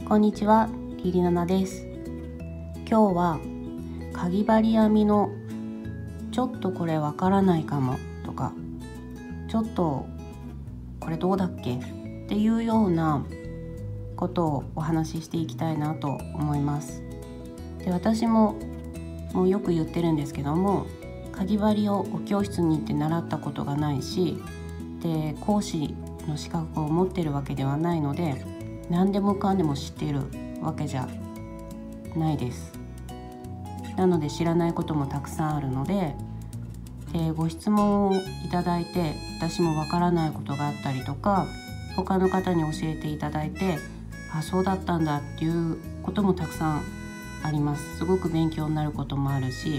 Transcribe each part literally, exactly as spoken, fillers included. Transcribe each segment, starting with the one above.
こんにちは、リリナナです。今日はかぎ針編みのちょっとこれわからないかもとか、ちょっとこれどうだっけっていうようなことをお話ししていきたいなと思います。で、私ももうよく言ってるんですけども、かぎ針をお教室に行って習ったことがないし、で講師の資格を持ってるわけではないので、何でもかんでも知っているわけじゃないです。なので知らないこともたくさんあるので、でご質問をいただいて、私もわからないことがあったりとか、他の方に教えていただいて、あ、そうだったんだっていうこともたくさんあります。すごく勉強になることもあるし、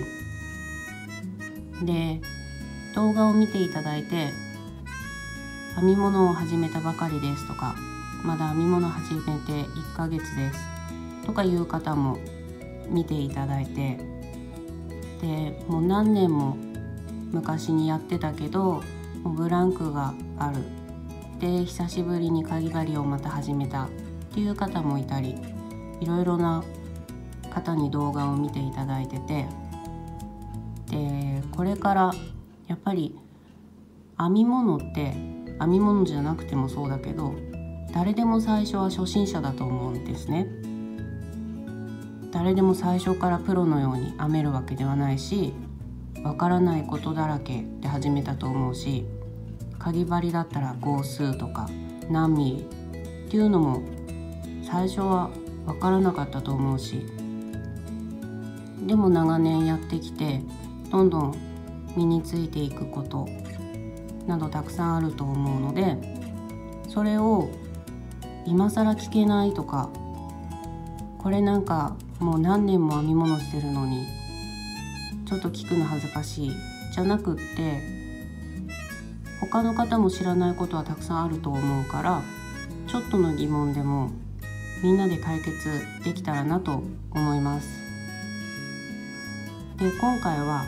で動画を見ていただいて、編み物を始めたばかりですとか、まだ編み物始めていっかげつですとかいう方も見ていただいて、でもう何年も昔にやってたけどもうブランクがある、で久しぶりにかぎ針をまた始めたっていう方もいたり、いろいろな方に動画を見ていただいてて、でこれからやっぱり編み物って編み物じゃなくてもそうだけど、誰でも最初は初心者だと思うんですね。誰でも最初からプロのように編めるわけではないし、わからないことだらけで始めたと思うし、かぎ針だったら号数とか何ミリっていうのも最初はわからなかったと思うし、でも長年やってきてどんどん身についていくことなどたくさんあると思うので、それを今更聞けないとか、これなんかもう何年も編み物してるのにちょっと聞くの恥ずかしいじゃなくって、他の方も知らないことはたくさんあると思うから、ちょっとの疑問でもみんなで解決できたらなと思います。で今回は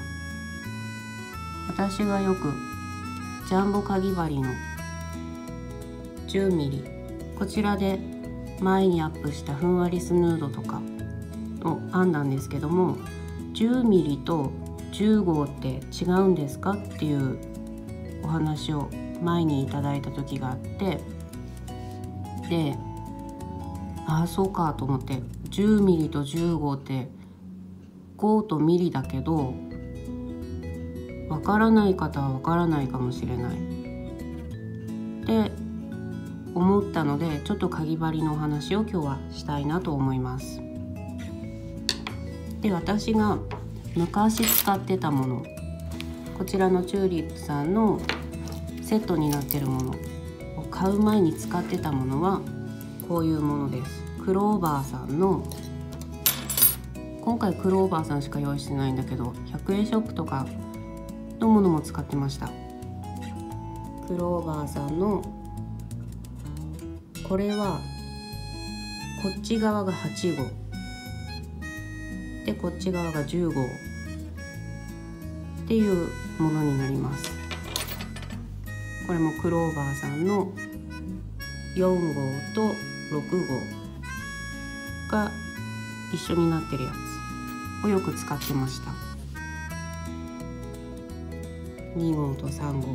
私がよくジャンボかぎ針のじゅうミリ、こちらで前にアップしたふんわりスヌードとかを編んだんですけども、じゅうミリとじゅう号って違うんですかっていうお話を前にいただいた時があって、でああそうかと思って、じゅうミリとじゅう号って号とミリだけど、わからない方はわからないかもしれないって思ったので、ちょっとかぎ針のお話を今日はしたいなと思います。で私が昔使ってたもの、こちらのチューリップさんのセットになってるものを買う前に使ってたものはこういうものです。クローバーさんの、今回クローバーさんしか用意してないんだけど、ひゃくえんショップとかのものも使ってました。クローバーさんのこれはこっち側がはち号で、こっち側がじゅう号っていうものになります。これもクローバーさんのよん号とろく号が一緒になってるやつをよく使ってました。に号とさん号。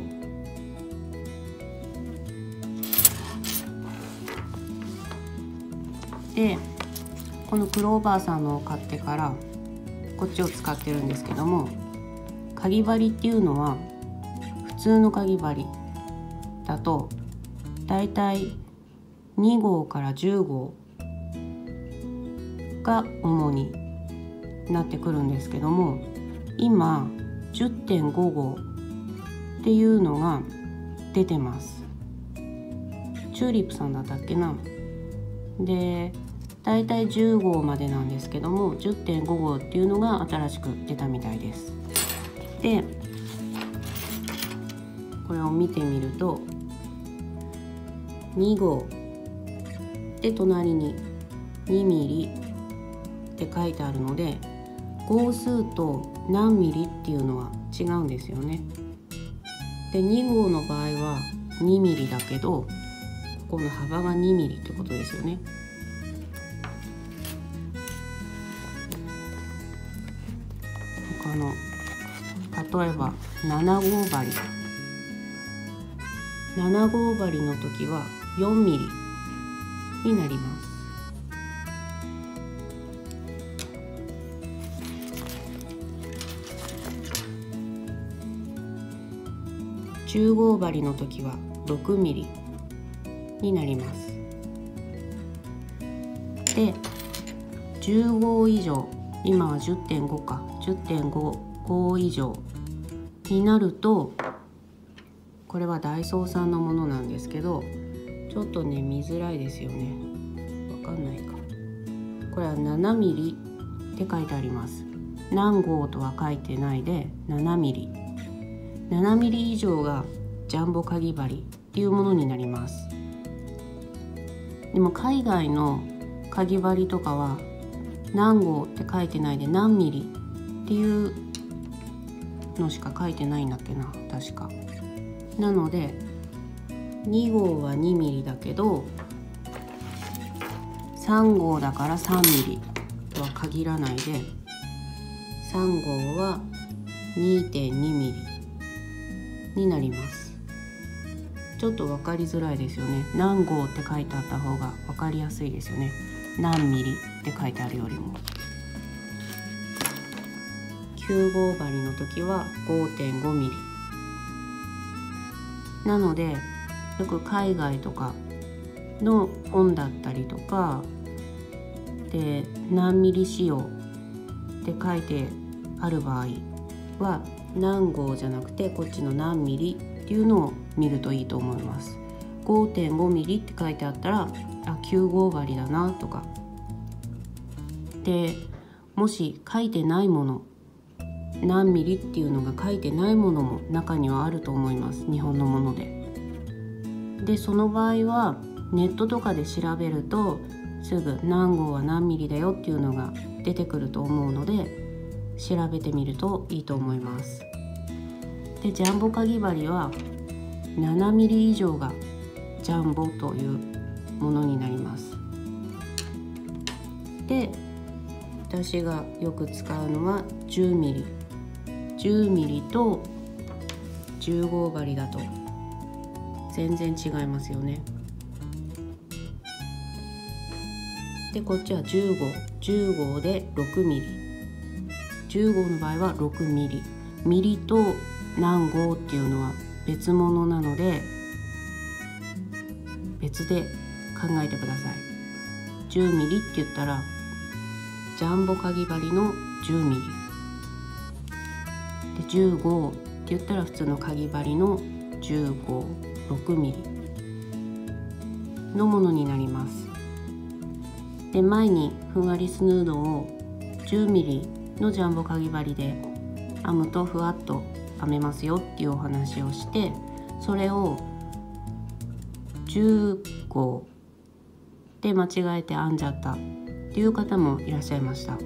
でこのクローバーさんのを買ってからこっちを使ってるんですけども、かぎ針っていうのは普通のかぎ針だとだいたいに号からじゅう号が主になってくるんですけども、今 じゅってんご 号っていうのが出てます。チューリップさんだったっけな。でだいたいじゅう号までなんですけども、 じゅってんご 号っていうのが新しく出たみたいです。でこれを見てみるとに号で隣ににミリって書いてあるので、号数と何ミリっていうのは違うんですよね。でに号の場合はにミリだけど、ここの幅がにミリってことですよね。 この例えばなな号針なな号針の時はよんミリになります。じゅう号針の時はろくミリになります。で、じゅう号以上、今は じゅってんご か じゅってんご 号以上になると、これはダイソーさんのものなんですけど、ちょっとね見づらいですよね。わかんないか。これはななミリって書いてあります。何号とは書いてないでななミリ。ななミリ以上がジャンボかぎ針っていうものになります。でも海外のかぎ針とかは何号って書いてないで何ミリっていうのしか書いてないんだっけな、確か。なのでに号はにミリだけどさん号だからさんミリとは限らないで、さん号は にてんにミリになります。ちょっと分かりづらいですよね。何号って書いてあった方が分かりやすいですよね。何ミリって書いてあるよりも。きゅう号針の時は ごてんごミリなので、よく海外とかの本だったりとかで何ミリ仕様って書いてある場合は何号じゃなくてこっちの何ミリっていうのを見るといいと思います。 ごてんごミリって書いてあったら、あ、きゅう号針だなとかで、もし書いてないもの、何ミリっていうのが書いてないものも中にはあると思います、日本のもので。でその場合はネットとかで調べるとすぐ何号は何ミリだよっていうのが出てくると思うので、調べてみるといいと思います。でジャンボかぎ針はななミリ以上がジャンボというものになります。で私がよく使うのはじゅうミリじゅうミリとじゅう号針だと全然違いますよね。でこっちはじゅう号じゅう号でろくミリじゅう号の場合はろくミリミリと何号っていうのは別物なので別で考えてください。じゅうミリって言ったらジャンボかぎ針のじゅうミリで、じゅう号って言ったら普通のかぎ針のじゅう号ろくミリのものになります。で前にふんわりスヌードをじゅうミリのジャンボかぎ針で編むとふわっと編めますよっていうお話をして、それをじゅう号で間違えて編んじゃったっていう方もいらっしゃいました。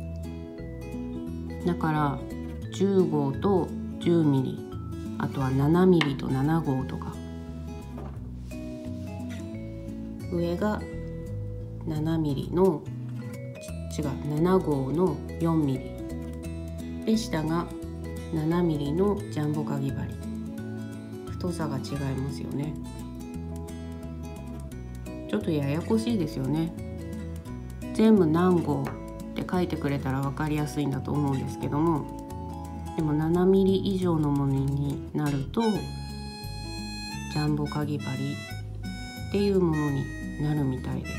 だからじゅう号とじゅうミリ、あとはななミリとなな号とか、上がななミリの違うなな号のよんミリで、下がななミリのジャンボかぎ針、太さが違いますよね。ちょっとややこしいですよね。全部何号って書いてくれたら分かりやすいんだと思うんですけども、でもななミリ以上のものになるとジャンボかぎ針っていうものになるみたいです。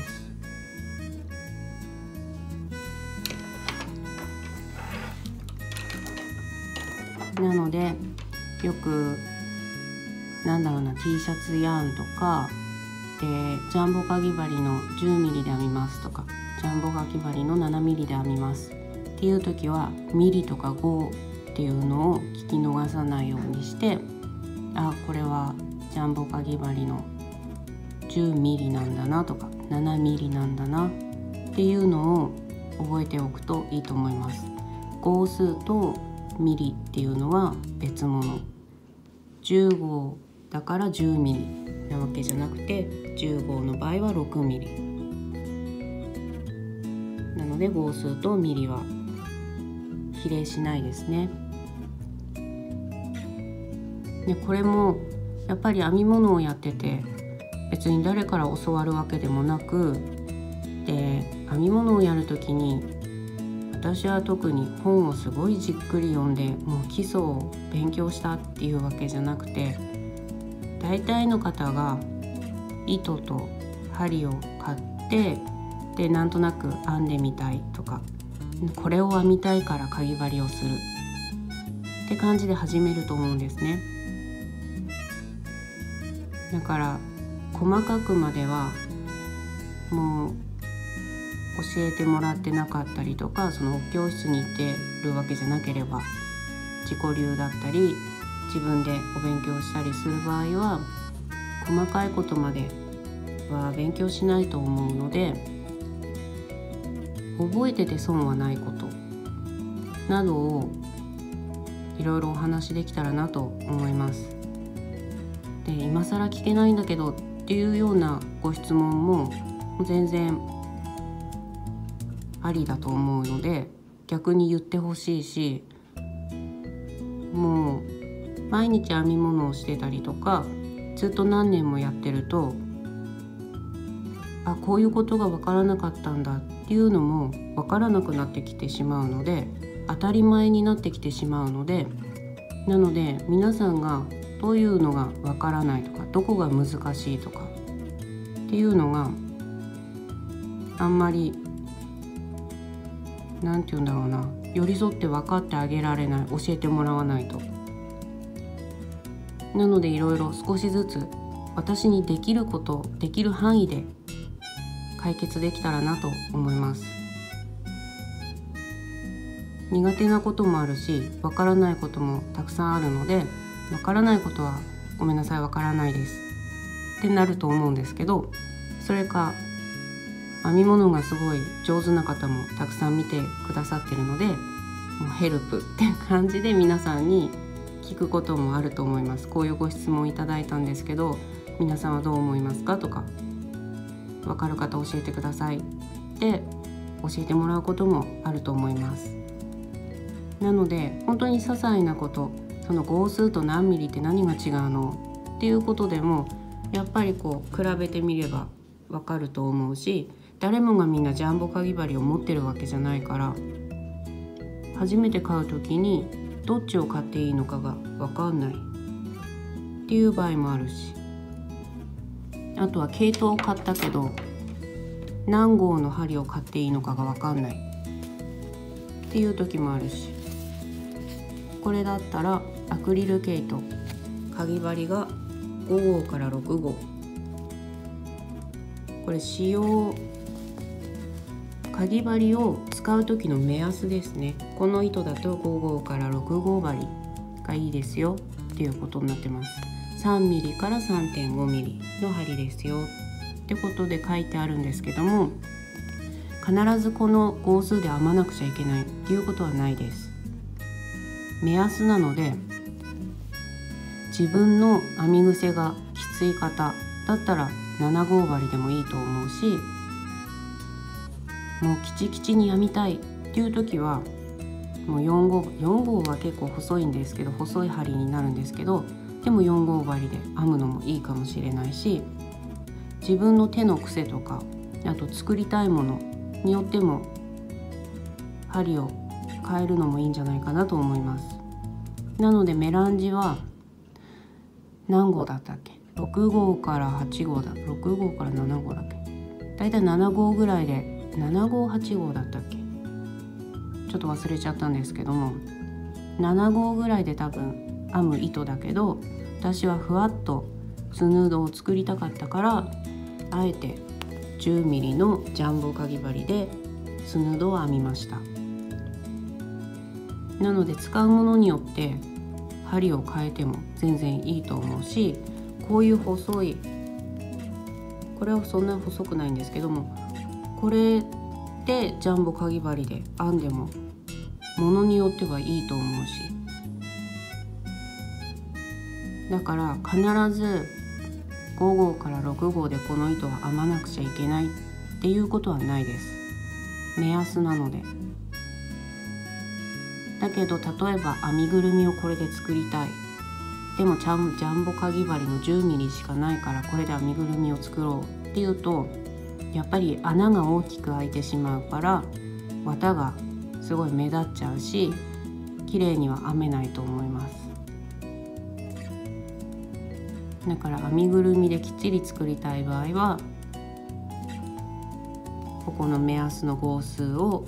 なのでよくなんだろうな T シャツヤーンとかでジャンボかぎ針のじゅうミリで編みますとか、ジャンボかぎ針のななミリで編みますっていう時はミリとか号っていうのを聞き逃さないようにして、あ、これはジャンボかぎ針のじゅうミリなんだなとかななミリなんだなっていうのを覚えておくといいと思います。号数とミリっていうのは別物。じゅう号だからじゅうミリなわけじゃなくて、じゅう号の場合はろくミリなので号数とミリは比例しないですね。でこれもやっぱり編み物をやってて別に誰から教わるわけでもなく、で編み物をやるときに私は特に本をすごいじっくり読んでもう基礎を勉強したっていうわけじゃなくて、大体の方が糸と針を買ってでなんとなく編んでみたいとか、これを編みたいからかぎ針をするって感じで始めると思うんですね。だから細かくまではもう教えてもらってなかったりとか、その教室に行ってるわけじゃなければ自己流だったり自分でお勉強したりする場合は細かいことまでは勉強しないと思うので、覚えてて損はないことなどをいろいろお話できたらなと思います。で今更聞けないんだけどっていうようなご質問も全然ありだと思うので、逆に言ってほしいし、もう毎日編み物をしてたりとかずっと何年もやってると、あこういうことが分からなかったんだっていうのも分からなくなってきてしまうので、当たり前になってきてしまうので、なので皆さんがどういうのが分からないとかどこが難しいとかっていうのがあんまりなんて言うんだろうな、寄り添って分かってあげられない、教えてもらわないと。なのでいろいろ少しずつ私にできることできる範囲で解決できたらなと思います。苦手なこともあるし分からないこともたくさんあるので、分からないことはごめんなさい分からないですってなると思うんですけど、それか編み物がすごい上手な方もたくさん見てくださってるので、もうヘルプって感じで皆さんに聞くこともあると思います。こういうご質問いただいたんですけど皆さんはどう思いますかとか、分かる方教えてくださいって教えてもらうこともあると思います。なので本当に些細なこと、その号数と何ミリって何が違うのっていうことでもやっぱりこう比べてみれば分かると思うし、誰もがみんなジャンボかぎ針を持ってるわけじゃないから、初めて買う時にどっちを買っていいのかが分かんないっていう場合もあるし、あとは毛糸を買ったけど何号の針を買っていいのかが分かんないっていう時もあるし、これだったらアクリル毛糸かぎ針がご号からろく号、これ使用かぎ針を使う時の目安ですね。この糸だとご号からろく号針がいいですよっていうことになってます。さんミリから さんてんごミリの針ですよってことで書いてあるんですけども、必ずこの号数で編まなくちゃいけないっていうことはないです。目安なので、自分の編み癖がきつい方だったらなな号針でもいいと思うし、もうきちきちに編みたいっていう時はもうよん号、よん号は結構細いんですけど細い針になるんですけど、でもよん号針で編むのもいいかもしれないし、自分の手の癖とかあと作りたいものによっても針を変えるのもいいんじゃないかなと思います。なのでメランジは何号だったっけ、ろく号からはち号だ、ろく号からなな号だっけ、だいたいなな号ぐらいで、なな号はち号だったっけ、ちょっと忘れちゃったんですけども、なな号ぐらいで多分編む糸だけど、私はふわっとスヌードを作りたかったからあえてじゅうミリのジャンボかぎ針でスヌードを編みました。なので使うものによって針を変えても全然いいと思うし、こういう細い、これはそんな細くないんですけども、これでジャンボかぎ針で編んでもものによってはいいと思うし、だから必ずご号からろく号でこの糸は編まなくちゃいけないっていうことはないです。目安なので。 だけど例えば編みぐるみをこれで作りたい、でもちゃんジャンボかぎ針のじゅうミリしかないからこれで編みぐるみを作ろうっていうと、やっぱり穴が大きく開いてしまうから綿がすごい目立っちゃうし、綺麗には編めないと思います。だから編みぐるみできっちり作りたい場合は、ここの目安の号数を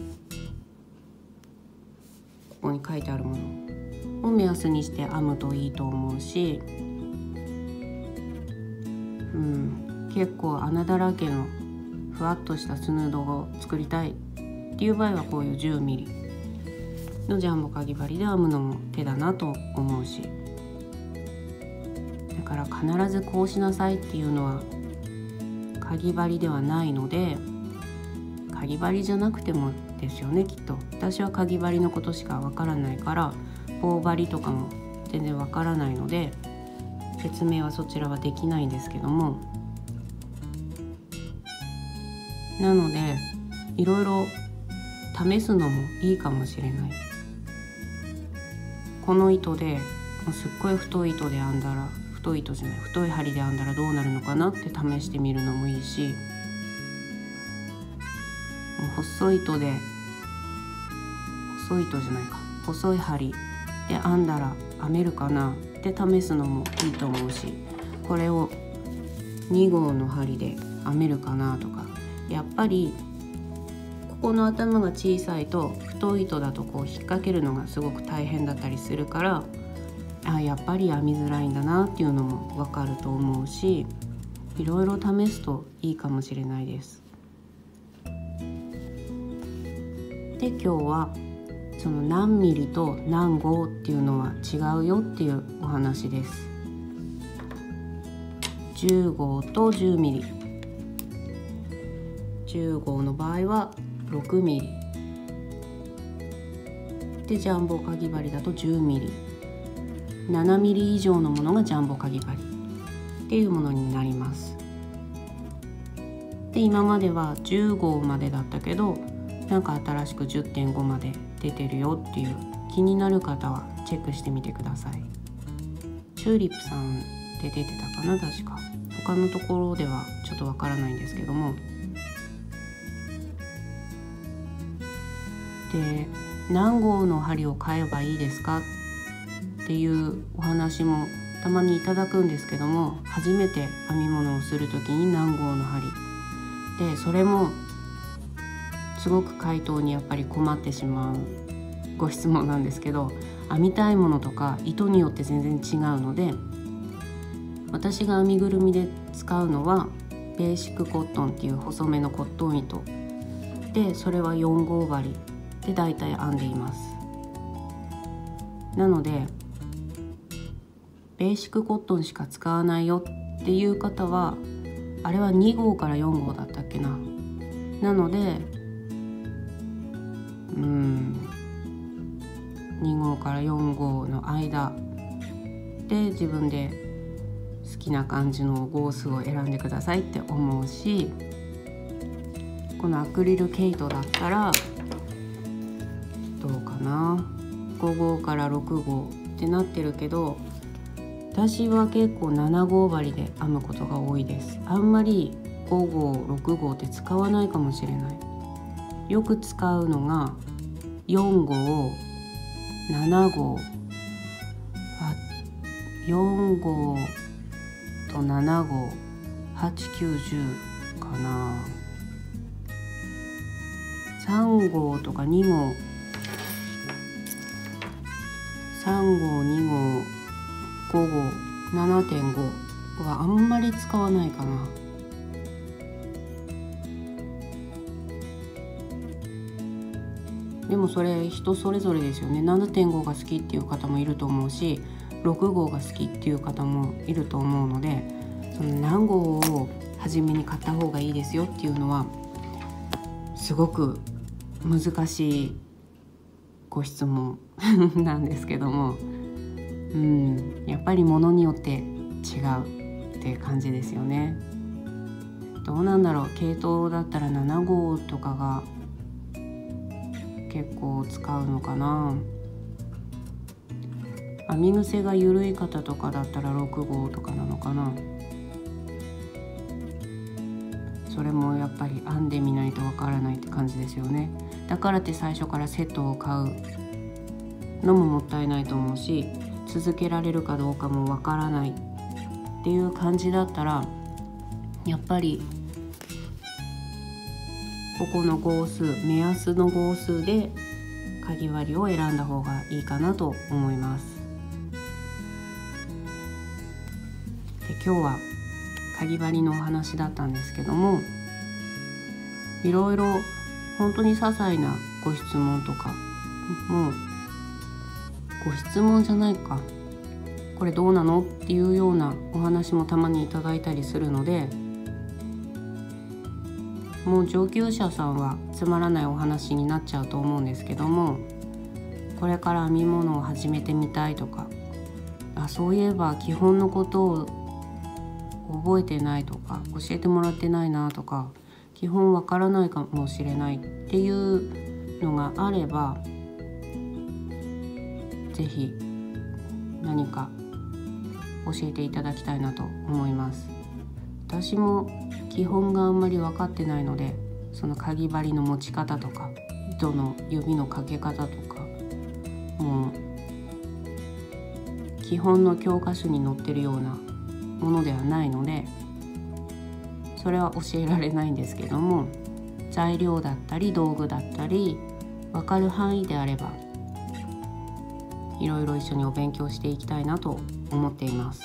ここに書いてあるものを目安にして編むといいと思うし、うん、結構穴だらけのふわっとしたスヌードを作りたいっていう場合はこういうじゅうミリのジャンボかぎ針で編むのも手だなと思うし、だから必ずこうしなさいっていうのはかぎ針ではないので、かぎ針じゃなくてもですよね、きっと。私はかぎ針のことしかわからないから棒針とかも全然わからないので説明はそちらはできないんですけども、なのでいろいろ試すのもいいかもしれない。この糸でもうすっごい太い糸で編んだら、太い糸じゃない太い針で編んだらどうなるのかなって試してみるのもいいし、もう細い糸で細い糸じゃないか細い針で編んだら編めるかなって試すのもいいと思うし、これをに号の針で編めるかなとか、やっぱりここの頭が小さいと太い糸だとこう引っ掛けるのがすごく大変だったりするから、あやっぱり編みづらいんだなっていうのも分かると思うし、いろいろ試すといいかもしれないです。で今日はその何ミリと何号っていうのは違うよっていうお話です。じゅう号とじゅうミリ、じゅう号の場合はろくミリで、ジャンボかぎ針だとじゅうミリ、ななミリ以上のものがジャンボかぎ針っていうものになります。で今まではじゅう号までだったけど、なんか新しく じゅってんご まで出てるよっていう気になる方はチェックしてみてください。チューリップさんで出てたかな、確か。他のところではちょっとわからないんですけども。で何号の針を買えばいいですかっていうお話もたまにいただくんですけども、初めて編み物をする時に何号の針で、それもすごく回答にやっぱり困ってしまうご質問なんですけど、編みたいものとか糸によって全然違うので、私が編みぐるみで使うのはベーシックコットンっていう細めのコットン糸で、それはよん号針でだいたい編んでいます。なのでベーシックコットンしか使わないよっていう方は、あれはに号からよん号だったっけな。なのでうんに号からよん号の間で自分で好きな感じの号数を選んでくださいって思うし、このアクリル毛糸だったらどうかな、ご号からろく号ってなってるけど、私は結構なな号針で編むことが多いです。あんまりご号ろく号って使わないかもしれない。よく使うのがよん号なな号、あよん号となな号はちきゅうじゅうかな。さん号とかに号さん号に号ご号 ななてんご はあんまり使わないかな。でもそれ人それぞれですよね。 ななてんご が好きっていう方もいると思うし、ろく号が好きっていう方もいると思うので、その何号を初めに買った方がいいですよっていうのはすごく難しいご質問なんですけども、うん、やっぱり物によって違うって感じですよね。どうなんだろう、系統だったらなな号とかが結構使うのかな。編み癖が緩い方とかだったらろくごうとかなのかな。それもやっぱり編んでみないとわからないって感じですよね。だからって最初からセットを買うのももったいないと思うし、続けられるかどうかもわからないっていう感じだったら、やっぱりここの号数、目安の号数でかぎ針を選んだ方がいいかなと思います。で、今日はかぎ針のお話だったんですけども、いろいろ本当に些細なご質問とか、もうご質問じゃないか、これどうなのっていうようなお話もたまにいただいたりするので、もう上級者さんはつまらないお話になっちゃうと思うんですけども、これから編み物を始めてみたいとか、あ、そういえば基本のことを覚えてないとか、教えてもらってないなとか、基本わからないかもしれないっていうのがあれば、ぜひ何か教えていただきたいなと思います。私も基本があんまり分かってないので、そのかぎ針の持ち方とか、糸の指のかけ方とか、もう基本の教科書に載ってるようなものではないので、それは教えられないんですけども、材料だったり道具だったり分かる範囲であれば、いろいろ一緒にお勉強していきたいなと思っています。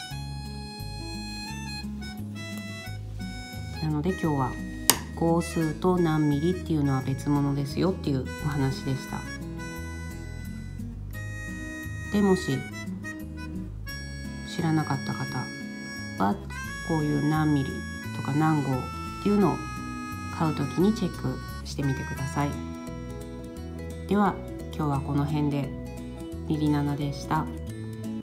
なので今日は号数と何ミリっていうのは別物ですよっていうお話でした。でもし知らなかった方は、こういう何ミリとか何号っていうのを買うときにチェックしてみてください。では今日はこの辺で。りりななでした。